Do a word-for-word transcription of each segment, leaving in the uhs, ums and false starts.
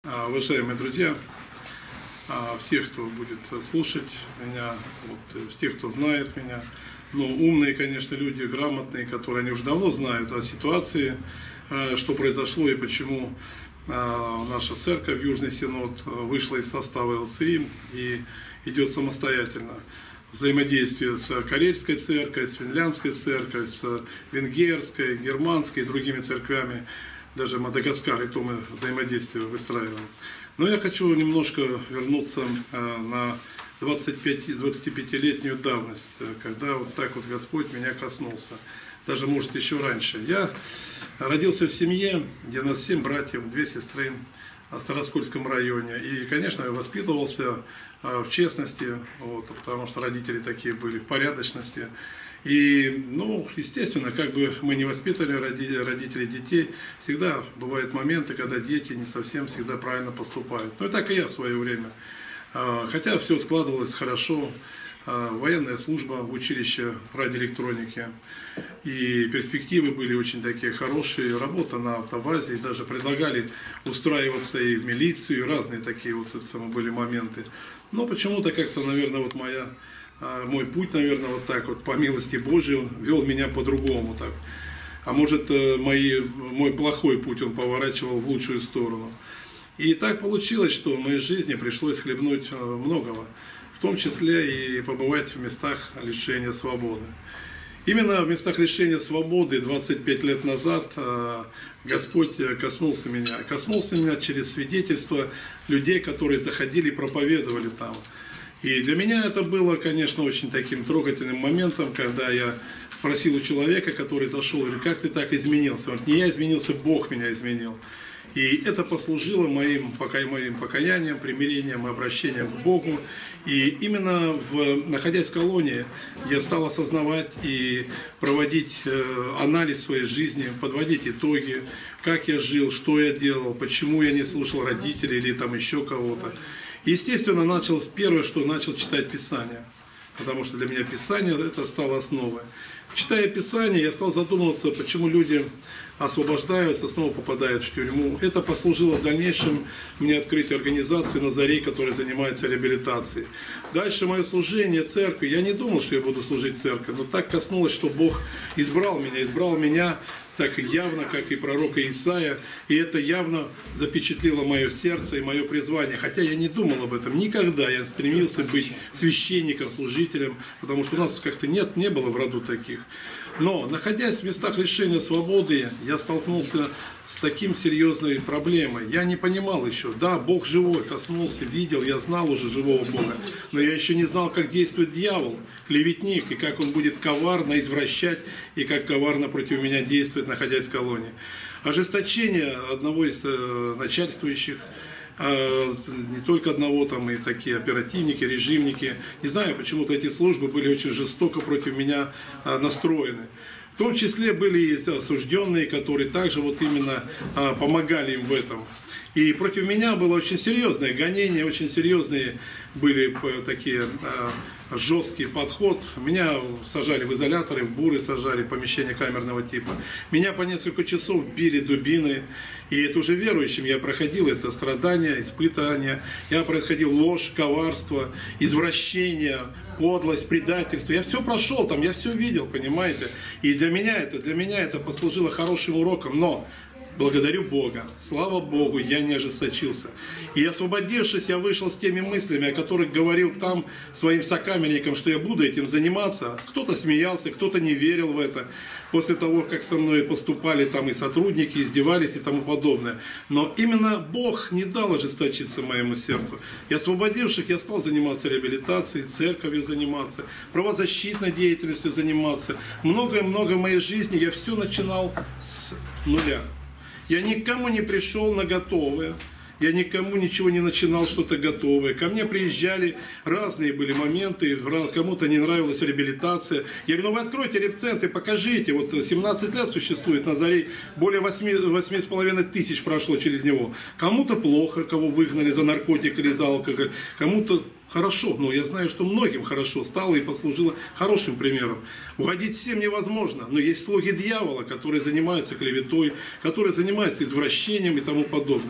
Уважаемые друзья, всех, кто будет слушать меня, вот, всех, кто знает меня, ну, умные, конечно, люди, грамотные, которые они уже давно знают о ситуации, что произошло и почему наша церковь, Южный Синод, вышла из состава эл цэ и и идет самостоятельно. Взаимодействие с Карельской церковью, с Финляндской церковью, с Венгерской, Германской и другими церквями, даже Мадагаскар, и то мы взаимодействие выстраиваем. Но я хочу немножко вернуться на двадцатипятилетнюю давность, когда вот так вот Господь меня коснулся. Даже, может, еще раньше. Я родился в семье, где у нас семь братьев, две сестры в Староскольском районе. И, конечно, я воспитывался в честности, вот, потому что родители такие были, в порядочности. И, ну, естественно, как бы мы не воспитывали родителей детей, всегда бывают моменты, когда дети не совсем всегда правильно поступают. Ну и так и я в свое время. Хотя все складывалось хорошо, военная служба в училище радиоэлектроники, и перспективы были очень такие хорошие, работа на автовазе, и даже предлагали устраиваться и в милицию, и разные такие вот самые были моменты. Но почему-то как-то, наверное, вот моя, мой путь, наверное, вот так вот, по милости Божией, он вел меня по-другому так. А может, мои, мой плохой путь он поворачивал в лучшую сторону. И так получилось, что в моей жизни пришлось хлебнуть многого, в том числе и побывать в местах лишения свободы. Именно в местах лишения свободы двадцать пять лет назад Господь коснулся меня. Коснулся меня через свидетельства людей, которые заходили и проповедовали там. И для меня это было, конечно, очень таким трогательным моментом, когда я спросил у человека, который зашел, говорю, как ты так изменился? Он говорит, не я изменился, Бог меня изменил. И это послужило моим, моим покаянием, примирением, обращением к Богу. И именно в, находясь в колонии, я стал осознавать и проводить анализ своей жизни, подводить итоги, как я жил, что я делал, почему я не слушал родителей или там еще кого-то. Естественно, начал, первое, что начал читать Писание, потому что для меня Писание это стало основой. Читая Писание, я стал задумываться, почему люди освобождаются, снова попадают в тюрьму. Это послужило в дальнейшем мне открыть организацию «Назарей», которая занимается реабилитацией. Дальше мое служение церкви. Я не думал, что я буду служить церкви, но так коснулось, что Бог избрал меня, избрал меня так явно, как и пророка Исаия, и это явно запечатлело мое сердце и мое призвание. Хотя я не думал об этом никогда, я стремился быть священником, служителем, потому что у нас как-то нет, не было в роду таких. Но, находясь в местах лишения свободы, я столкнулся с таким серьезной проблемой. Я не понимал еще, да, Бог живой, коснулся, видел, я знал уже живого Бога, но я еще не знал, как действует дьявол, клеветник, и как он будет коварно извращать, и как коварно против меня действует, находясь в колонии. Ожесточение одного из э, начальствующих, не только одного, там и такие оперативники, режимники. Не знаю, почему-то эти службы были очень жестоко против меня настроены. В том числе были и осужденные, которые также вот именно помогали им в этом. И против меня было очень серьезное гонение, очень серьезные были такие жесткий подход. Меня сажали в изоляторы, в буры сажали, помещение камерного типа. Меня по несколько часов били дубины. И это уже верующим я проходил это страдания, испытания. Я проходил ложь, коварство, извращение, подлость, предательство. Я все прошел там, я все видел, понимаете. И для меня это, для меня это послужило хорошим уроком. Но благодарю Бога, слава Богу, я не ожесточился. И освободившись, я вышел с теми мыслями, о которых говорил там своим сокамерникам, что я буду этим заниматься. Кто-то смеялся, кто-то не верил в это. После того, как со мной поступали там и сотрудники, издевались и тому подобное. Но именно Бог не дал ожесточиться моему сердцу. И освободившись, я стал заниматься реабилитацией, церковью заниматься, правозащитной деятельностью заниматься. Многое-много в моей жизни я все начинал с нуля. Я никому не пришел на готовое, я никому ничего не начинал что-то готовое. Ко мне приезжали, разные были моменты, кому-то не нравилась реабилитация. Я говорю, ну вы откройте репцентры, покажите. Вот семнадцать лет существует Назарей, более восьми с половиной тысяч прошло через него. Кому-то плохо, кого выгнали за наркотик или за алкоголь, кому-то хорошо, но я знаю, что многим хорошо стало и послужило хорошим примером. Угодить всем невозможно, но есть слуги дьявола, которые занимаются клеветой, которые занимаются извращением и тому подобное.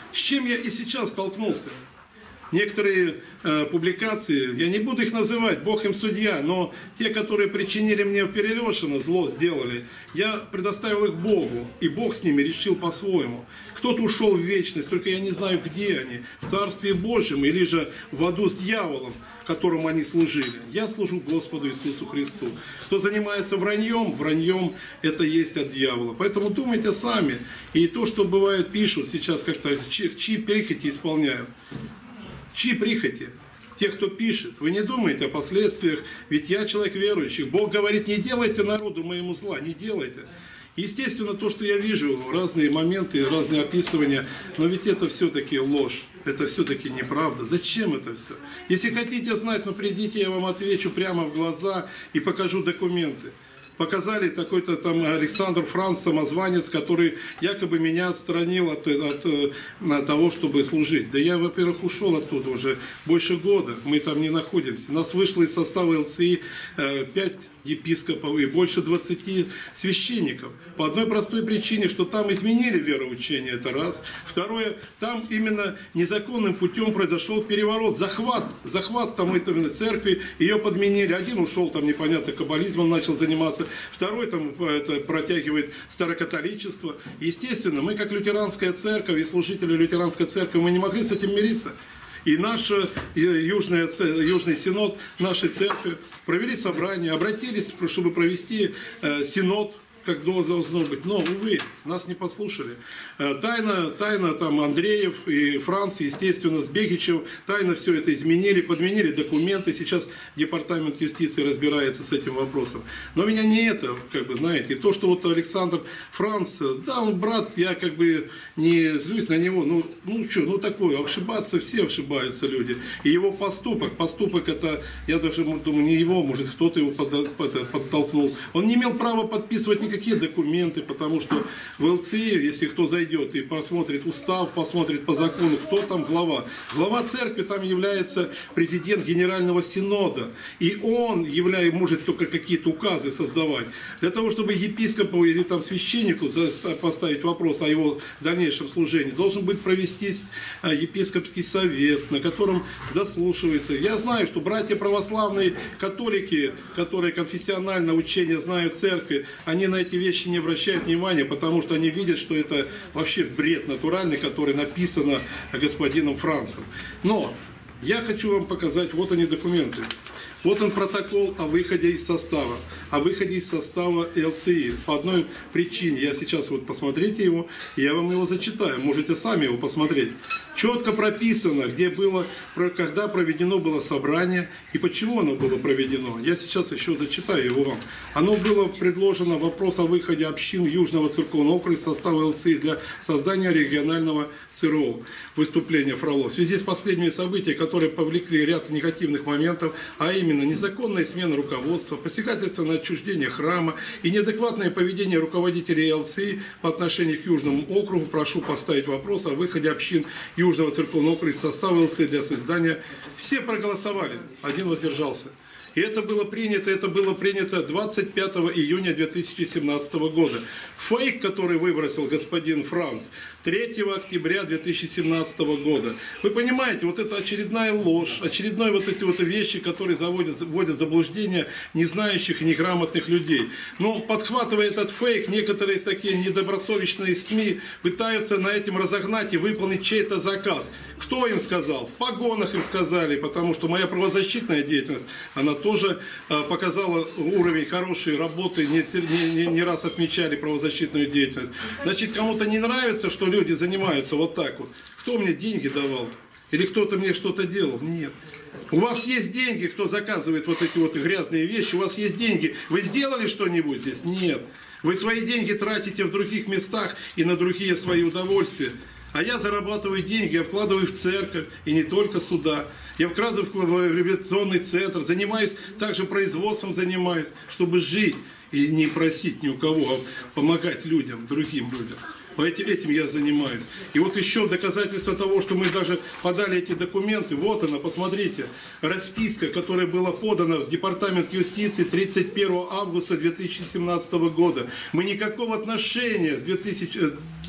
С чем я и сейчас столкнулся. Некоторые э, публикации, я не буду их называть, Бог им судья, но те, которые причинили мне перелешено, зло сделали, я предоставил их Богу, и Бог с ними решил по-своему. Кто-то ушел в вечность, только я не знаю, где они, в Царстве Божьем или же в аду с дьяволом, которому они служили. Я служу Господу Иисусу Христу. Кто занимается враньем, враньем это есть от дьявола. Поэтому думайте сами. И то, что бывает, пишут сейчас как-то, чьи прихоти исполняют. Чьи прихоти? Тех, кто пишет. Вы не думаете о последствиях, ведь я человек верующий. Бог говорит, не делайте народу моему зла, не делайте. Естественно, то, что я вижу, разные моменты, разные описывания, но ведь это все-таки ложь, это все-таки неправда. Зачем это все? Если хотите знать, ну придите, я вам отвечу прямо в глаза и покажу документы. Показали такой-то там Александр Франц, самозванец, который якобы меня отстранил от, от, от того, чтобы служить. Да я, во-первых, ушел оттуда уже больше года, мы там не находимся. Нас вышло из состава ЛЦИ пять епископов и больше двадцати священников. По одной простой причине, что там изменили вероучение, это раз. Второе, там именно незаконным путем произошел переворот, захват, захват там этой церкви, ее подменили. Один ушел там непонятно каббализмом, начал заниматься, второй там это, протягивает старокатоличество. Естественно, мы как лютеранская церковь и служители лютеранской церкви, мы не могли с этим мириться. И наш южный, южный синод нашей церкви провели собрание, обратились, чтобы провести э, синод, как должно быть. Но, увы, нас не послушали. Тайно, тайно там Андреев и Франц, естественно, с Бегичев, тайно все это изменили, подменили документы. Сейчас департамент юстиции разбирается с этим вопросом. Но меня не это, как бы, знаете, то, что вот Александр Франц, да, он брат, я как бы не злюсь на него, ну, ну что, ну такое, ошибаться, все ошибаются люди. И его поступок, поступок это, я даже думаю, не его, может, кто-то его подтолкнул. Он не имел права подписывать никакие Какие документы, потому что в ЛЦИ, если кто зайдет и посмотрит устав, посмотрит по закону, кто там глава. Глава церкви там является президент Генерального Синода. И он являет, может только какие-то указы создавать. Для того, чтобы епископу или там священнику поставить вопрос о его дальнейшем служении, должен быть провести епископский совет, на котором заслушивается. Я знаю, что братья православные католики, которые конфессиональное учение знают церкви, они на эти вещи не обращают внимания, потому что они видят, что это вообще бред натуральный, который написано господином Францем. Но я хочу вам показать, вот они документы. Вот он протокол о выходе из состава, о выходе из состава ЛЦИ. По одной причине, я сейчас вот посмотрите его, я вам его зачитаю, можете сами его посмотреть. Четко прописано, где было, когда проведено было собрание и почему оно было проведено. Я сейчас еще зачитаю его вам. Оно было предложено вопрос о выходе общин Южного церковного округа из состава ЛЦИ для создания регионального ЦРО, выступления Фролов. В связи с последними событиями, которые повлекли ряд негативных моментов, а именно незаконная смена руководства, посягательство на отчуждение храма и неадекватное поведение руководителей ЛЦИ по отношению к Южному округу, прошу поставить вопрос о выходе общин Южного церковного округа из состава ЛЦИ для создания. Все проголосовали, один воздержался. И это было принято, это было принято двадцать пятого июня две тысячи семнадцатого года. Фейк, который выбросил господин Франц, третьего октября две тысячи семнадцатого года. Вы понимаете, вот это очередная ложь, очередные вот эти вот вещи, которые заводят, вводят в заблуждение незнающих и неграмотных людей. Но подхватывая этот фейк, некоторые такие недобросовестные СМИ пытаются на этом разогнать и выполнить чей-то заказ. Кто им сказал? В погонах им сказали, потому что моя правозащитная деятельность, она тоже показала уровень хорошей работы, не, не, не раз отмечали правозащитную деятельность. Значит, кому-то не нравится, что люди занимаются вот так вот. Кто мне деньги давал? Или кто-то мне что-то делал? Нет. У вас есть деньги, кто заказывает вот эти вот грязные вещи, у вас есть деньги. Вы сделали что-нибудь здесь? Нет. Вы свои деньги тратите в других местах и на другие свои удовольствия. А я зарабатываю деньги, я вкладываю в церковь, и не только сюда. Я вкладываю в реабилитационный центр, занимаюсь, также производством занимаюсь, чтобы жить и не просить ни у кого, а помогать людям, другим людям. Этим я занимаюсь. И вот еще доказательство того, что мы даже подали эти документы, вот она, посмотрите, расписка, которая была подана в Департамент юстиции тридцать первого августа две тысячи семнадцатого года. Мы никакого отношения с две тысячи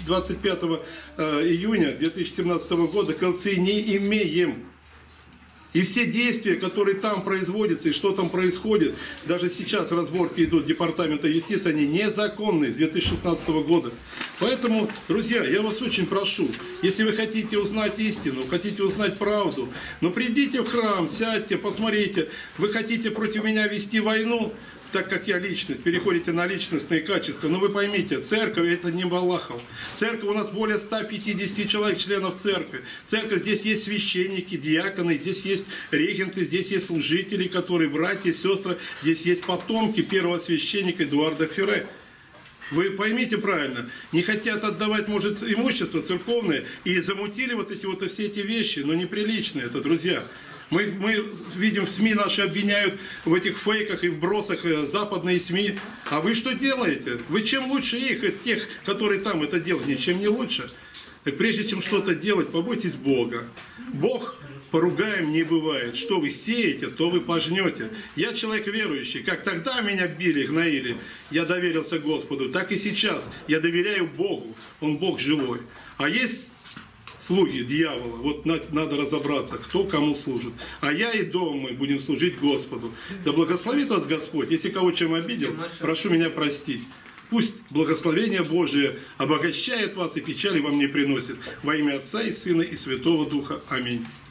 двадцать пятого июня две тысячи семнадцатого года к эл цэ и не имеем. И все действия, которые там производятся и что там происходит, даже сейчас разборки идут Департамента юстиции, они незаконные с две тысячи шестнадцатого года. Поэтому, друзья, я вас очень прошу, если вы хотите узнать истину, хотите узнать правду, ну придите в храм, сядьте, посмотрите, вы хотите против меня вести войну, так как я личность, переходите на личностные качества. Но вы поймите, церковь это не Балахов. Церковь у нас более ста пятидесяти человек, членов церкви. Церковь, здесь есть священники, диаконы, здесь есть регенты, здесь есть служители, которые братья, сестры, здесь есть потомки первого священника Эдуарда Ферре. Вы поймите правильно, не хотят отдавать, может, имущество церковное, и замутили вот эти вот все эти вещи, но неприличные это, друзья. Мы, мы видим, в СМИ наши обвиняют в этих фейках и вбросах западные СМИ. А вы что делаете? Вы чем лучше их, тех, которые там это делают? Ничем не лучше. Так прежде чем что-то делать, побойтесь Бога. Бог поругаем не бывает. Что вы сеете, то вы пожнете. Я человек верующий. Как тогда меня били, гноили, я доверился Господу, так и сейчас. Я доверяю Богу. Он Бог живой. А есть слуги дьявола, вот надо разобраться, кто кому служит. А я и дом мой будем служить Господу. Да благословит вас Господь. Если кого чем обидел, прошу меня простить. Пусть благословение Божие обогащает вас и печали вам не приносит. Во имя Отца и Сына и Святого Духа. Аминь.